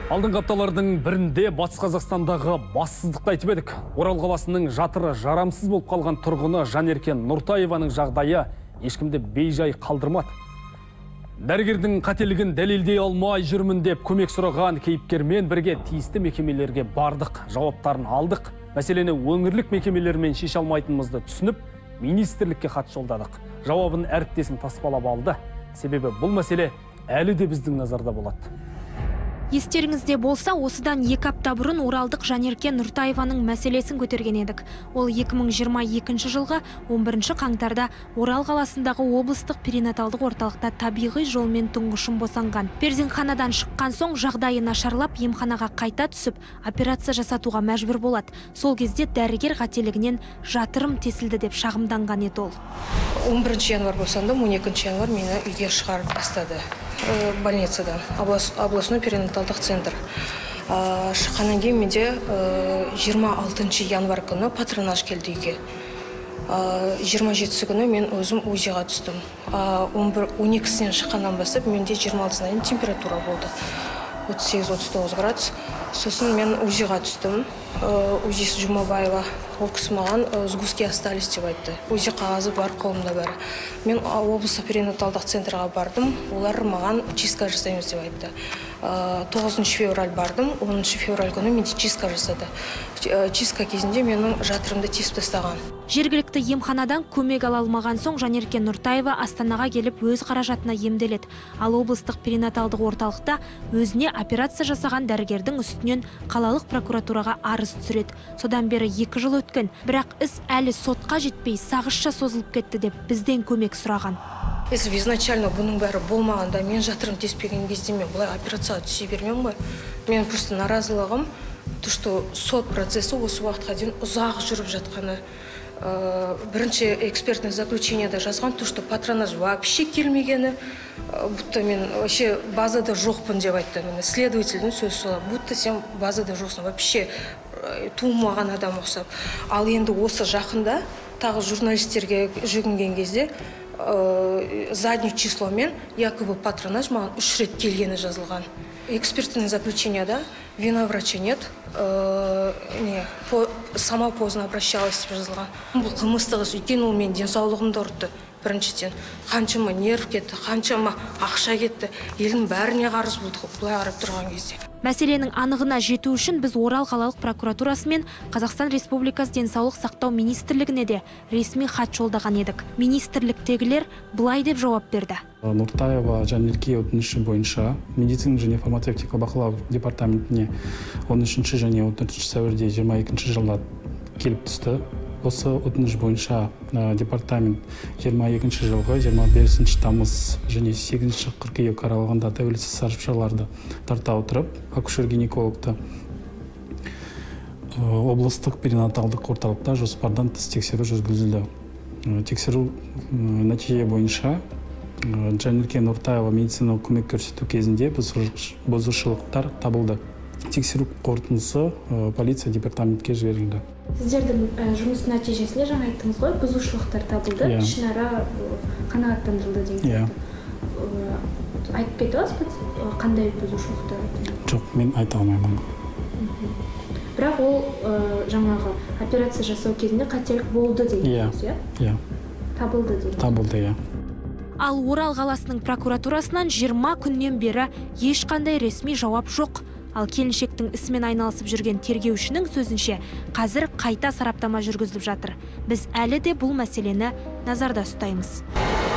Алдыңғы апталардың бірінде Батыс Қазақстандағы бассыздықты айтып едік. Орал қаласының жатыры жарамсыз болып қалған тұрғыны Жанеркен Нұртаеваның жағдайы ешкімді бейжай қалдырмады. Дәрігердің қателігін дәлелдей алмай жүрмін деп көмек сұраған кейіпкермен бірге тиісті мекемелерге бардық, жауаптарын алдық. Мәселені өңірлік мекемелермен шеше алмайтынымызды түсініп, министрлікке хат жолдадық. Жауабын әріптесім таспалап алды. Себебі бұл мәселе әлі де біздің назарда болады. Естеріңізде болса, осыдан 2 апта бұрын Оралдық Жанеркен Нұртаеваның мәселесін көтерген едік. Ол 2022 жылғы 11 қаңтарда Орал қаласындағы облыстық перинаталдық орталықта табиғи жолмен тұңғышын босанған. Перзентханадан шыққан соң жағдайы нашарлап, емханаға қайта түсіп, операция жасатуға мәжбүр болады. Сол кезде дәрігер қателігінен жатырым тесілді деп шағымданған еді ол. 11 январь босандым, 12 январь мені үйге шығарып тастады. Больницадан, областной перинаталдық центр. Шыққаннан кейін менде 26 январь күні патронаж келді үйге. 27 күні мен өзім УЗИ-ға түстім. 12-сінен шыққаннан бастап менде 26-сына дейін температура болды. 38-39 градус. Сосын мен УЗИ-ға түстім. УЗИ-сі Жұмабаева. Ол кісі маған сгустки остались деп айтты. УЗИ қағазы бар қолымда бәрі. Мен облыстық перинаталдық центрға бардым. Олар маған чистка жасаймыз деп айтты. 9 февраль бардым. 10 февраль күні менде чистка жасады. Чистка кезінде менің жатырымды тесіп тастаған. Жергілікті емханадан көмек ала алмаған соң Жанеркен Нұртаева Астанаға келіп өз қаражатына емделеді. Ал облыстық перинаталдық орталықта өзіне операция жасаған дәрігердің үстінен қалалық прокуратураға арыз түсіреді. Содан бері 2 жыл өткен, бірақ іс әлі сотқа жетпей сағызша созылып кетті деп бізден көмек сұраған. Если изначально бұның бәрі болмағанда, мен жатырым теспеген кезде мен бұлай операцияға түсе бермем ғой. Мен просто наразылығым, то, что сот процесі осы уақытқа дейін ұзақ жүріп жатқаны. Бірінші экспертный заключениеда жазған, то, что патронаж вообще келмегені, будто мен вообще базада жоқпын деп айтты. Следовательдің сөзі солай, будто сен базада жоқсың, вообще туылмаған адам ұқсап. Ал енді осы жақында тағы журналистерге жүгінген кезде заднее числомен якобы патронаж маған 3 рет келгені жазылған. Экспертное заключениеда вина врача нет, сама поздно обращалась деп жазылған. Бұл қылмыстық іс, өйткені ол мен денсаулығымды ұрды. Біріншіден, қаншама нерв кетті, қаншама ақша кетті, елдің бәріне қарыз болды, бұлай қарап тұрған кезде. Мәселенің анығына жету үшін біз Орал қалалық прокуратурасы мен Қазақстан Республикасы денсаулық сақтау министрлігіне де ресми хат жолдаған едік. Министрліктегілер былай деп жауап берді. Нұртаева Жанеркен өтініші бойынша медицина және фармацевтика бақылау департаментіне 13 және 14 сәуірде 22 жылда келіп түсті. Осы өтініш бойынша департамент 22 жылғы 25 тамыз және 8 қыркүйек аралығында тәуелсіз сарапшыларды тарта отырып, акушер-гинекологты облыстық перинаталдық орталықта жоспардан тыс тексеру жүргізілді. Тексеру нәтиже бойынша Жанеркен Нұртаева медициналық көмек көрсету кезінде бұзушылықтар табылды. Тексеру қорытындысы полиция департаментке жіберілді. Сіздердің жұмыс нәтижесінде жаңа айттыңыз ғой, бұзушылықтар табылды, ішінара қанағаттандырылды деген. Айтып кете аласыз, қандай бұзушылықтар? Жоқ, мен айта алмаймын. Бірақ ол жаңағы операция жасау кезінде қателік болды деген сөз, иә? Табылды деген. Табылды, иә. Ал Орал қаласының прокуратурасынан 20 күннен бері ешқандай ресми жауап жоқ. Ал келіншектің ісімен айналысып жүрген тергеушінің сөзінше, қазір қайта сараптама жүргізіліп жатыр. Біз әлі де бұл мәселені назарда ұстаймыз.